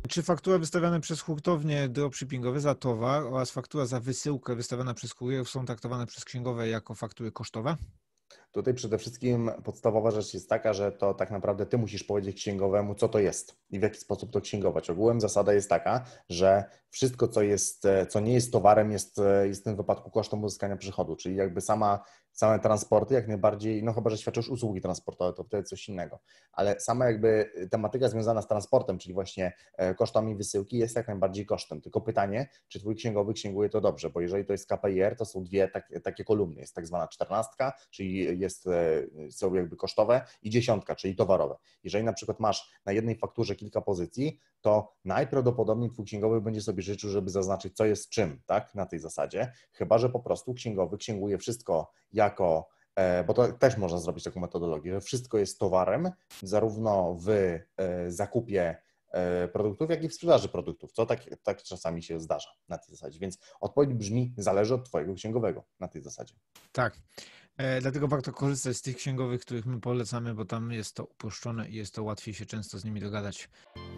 Czy faktura wystawiana przez hurtownie dropshippingowe za towar oraz faktura za wysyłkę wystawiana przez kurierów są traktowane przez księgowe jako faktury kosztowe? Tutaj przede wszystkim podstawowa rzecz jest taka, że to tak naprawdę ty musisz powiedzieć księgowemu, co to jest i w jaki sposób to księgować. Ogółem zasada jest taka, że wszystko, co nie jest towarem, jest w tym wypadku kosztem uzyskania przychodu, czyli jakby same transporty jak najbardziej, no chyba, że świadczysz usługi transportowe, to wtedy coś innego, ale sama jakby tematyka związana z transportem, czyli właśnie kosztami wysyłki jest jak najbardziej kosztem. Tylko pytanie, czy twój księgowy księguje to dobrze, bo jeżeli to jest KPIR, to są dwie takie kolumny, jest tak zwana 14, czyli są jakby kosztowe i 10, czyli towarowe. Jeżeli na przykład masz na jednej fakturze kilka pozycji, to najprawdopodobniej twój księgowy będzie sobie życzył, żeby zaznaczyć, co jest czym, tak, na tej zasadzie, chyba że po prostu księgowy księguje wszystko jako, bo to też można zrobić taką metodologię, że wszystko jest towarem, zarówno w zakupie produktów, jak i w sprzedaży produktów, co tak czasami się zdarza na tej zasadzie. Więc odpowiedź brzmi, zależy od twojego księgowego na tej zasadzie. Tak. Dlatego warto korzystać z tych księgowych, których my polecamy, bo tam jest to uproszczone i jest to łatwiej się często z nimi dogadać.